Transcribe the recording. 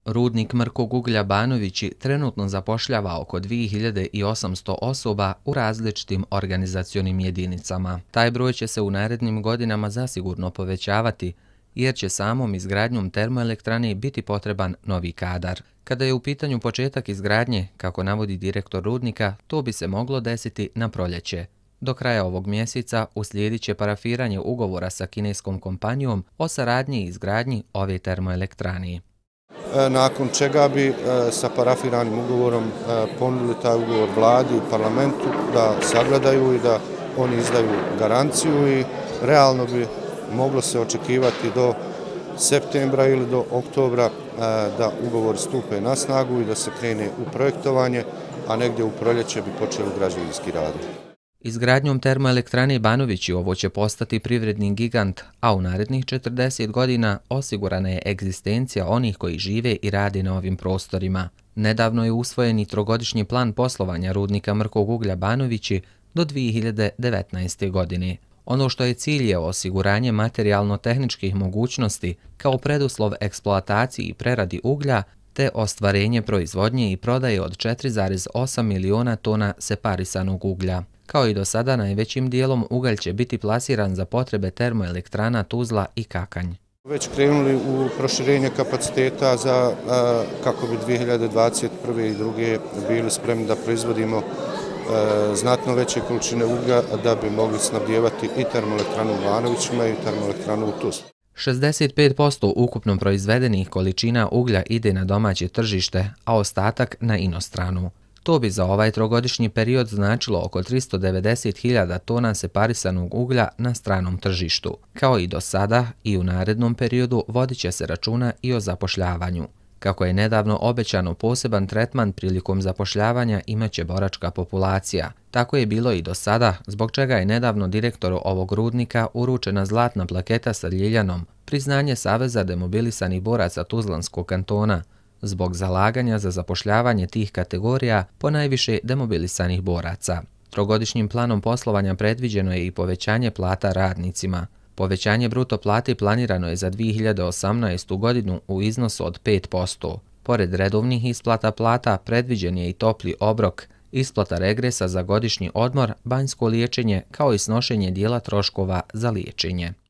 Rudnik mrkog uglja Banovići trenutno zapošljava oko 2800 osoba u različitim organizacionim jedinicama. Taj broj će se u narednim godinama zasigurno povećavati, jer će samom izgradnjom termoelektrane biti potreban novi kadar. Kada je u pitanju početak izgradnje, kako navodi direktor rudnika, to bi se moglo desiti na proljeće. Do kraja ovog mjeseca uslijedit će parafiranje ugovora sa kineskom kompanijom o saradnji i izgradnji ove termoelektrane. Nakon čega bi sa parafiranim ugovorom ponudili taj ugovor vladi i parlamentu da sagledaju i da oni izdaju garanciju i realno bi moglo se očekivati do septembra ili do oktobra da ugovor stupe na snagu i da se krene u projektovanje, a negdje u proljeće bi počeli građevinski radovi. Izgradnjom termoelektrane Banovići ovo će postati privredni gigant, a u narednih 40 godina osigurana je egzistencija onih koji žive i rade na ovim prostorima. Nedavno je usvojen i trogodišnji plan poslovanja rudnika mrkog uglja Banovići do 2019. godine. Ono što je cilj je osiguranje materijalno-tehničkih mogućnosti kao preduslov eksploataciji i preradi uglja, te ostvarenje proizvodnje i prodaje od 4,8 miliona tona separisanog uglja. Kao i do sada, najvećim dijelom ugalj će biti plasiran za potrebe termoelektrana Tuzla i Kakanj. Već krenuli u proširenje kapaciteta za kako bi 2021. i 2022. bili spremni da proizvodimo znatno veće količine uglja da bi mogli snabdijevati i termoelektranu u Banovićima i termoelektranu u Tuzli. 65% ukupno proizvedenih količina uglja ide na domaće tržište, a ostatak na inostranu. To bi za ovaj trogodišnji period značilo oko 390.000 tona separisanog uglja na stranom tržištu. Kao i do sada, i u narednom periodu vodit će se računa i o zapošljavanju. Kako je nedavno obećano poseban tretman prilikom zapošljavanja imaće boračka populacija. Tako je bilo i do sada, zbog čega je nedavno direktoru ovog rudnika uručena zlatna plaketa sa ljiljanom, priznanje Saveza demobilisanih boraca Tuzlanskog kantona, zbog zalaganja za zapošljavanje tih kategorija ponajviše demobilisanih boraca. Trogodišnjim planom poslovanja predviđeno je i povećanje plata radnicima. Povećanje bruto plate planirano je za 2018. godinu u iznosu od 5%. Pored redovnih isplata plata predviđen je i topli obrok, isplata regresa za godišnji odmor, banjsko liječenje kao i snošenje dijela troškova za liječenje.